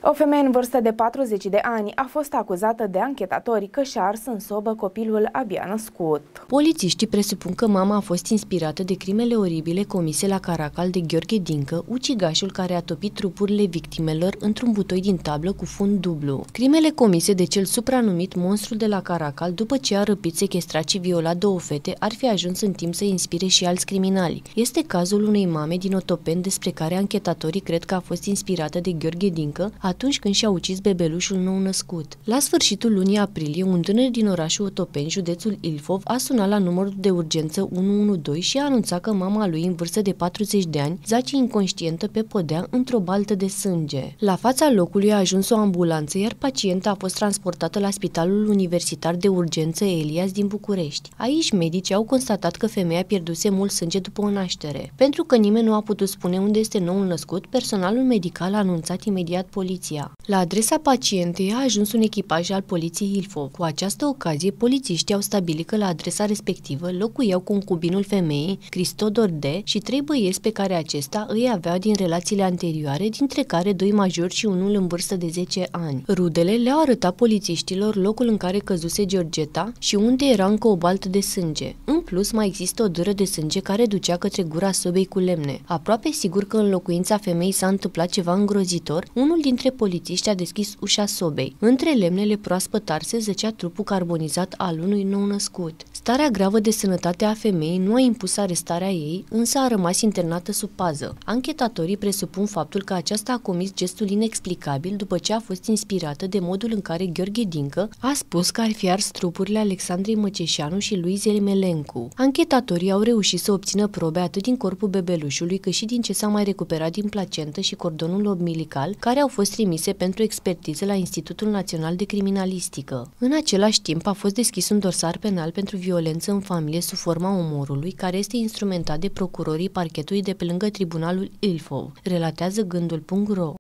O femeie în vârstă de 40 de ani a fost acuzată de anchetatori că și-a ars în sobă copilul abia născut. Polițiștii presupun că mama a fost inspirată de crimele oribile comise la Caracal de Gheorghe Dincă, ucigașul care a topit trupurile victimelor într-un butoi din tablă cu fund dublu. Crimele comise de cel supranumit monstru de la Caracal, după ce a răpit, sequestrat și violat două fete, ar fi ajuns în timp să inspire și alți criminali. Este cazul unei mame din Otopeni despre care anchetatorii cred că a fost inspirată de Gheorghe Dincă atunci când și-a ucis bebelușul nou născut. La sfârșitul lunii aprilie, un tânăr din orașul Otopeni, județul Ilfov, a sunat la numărul de urgență 112 și a anunțat că mama lui, în vârstă de 40 de ani, zace inconștientă pe podea într-o baltă de sânge. La fața locului a ajuns o ambulanță, iar pacienta a fost transportată la Spitalul Universitar de Urgență Elias din București. Aici medicii au constatat că femeia pierduse mult sânge după o naștere. Pentru că nimeni nu a putut spune unde este noul născut, personalul medical a anunțat imediat poliția. La adresa pacientei a ajuns un echipaj al poliției Ilfov. Cu această ocazie, polițiștii au stabilit că la adresa respectivă locuiau concubinul femeii, Cristodor D., și 3 băieți pe care acesta îi avea din relațiile anterioare, dintre care 2 majori și unul în vârstă de 10 ani. Rudele le-au arătat polițiștilor locul în care căzuse Georgeta și unde era încă o baltă de sânge. În plus, mai există o dură de sânge care ducea către gura sobei cu lemne. Aproape sigur că în locuința femeii s-a întâmplat ceva îngrozitor, unul dintre polițiști a deschis ușa sobei. Între lemnele proaspăt arse zăcea trupul carbonizat al unui nou născut. Starea gravă de sănătate a femeii nu a impus arestarea ei, însă a rămas internată sub pază. Anchetatorii presupun faptul că aceasta a comis gestul inexplicabil după ce a fost inspirată de modul în care Gheorghe Dincă a spus că ar fi ars trupurile Alexandrei Măceșanu și lui Zelimelencu. Anchetatorii au reușit să obțină probe atât din corpul bebelușului, cât și din ce s-a mai recuperat din placentă și cordonul umbilical, care au fost trimise pentru expertiză la Institutul Național de Criminalistică. În același timp a fost deschis un dosar penal pentru violență în familie sub forma omorului, care este instrumentat de procurorii parchetului de pe lângă Tribunalul Ilfov, relatează gândul.ro.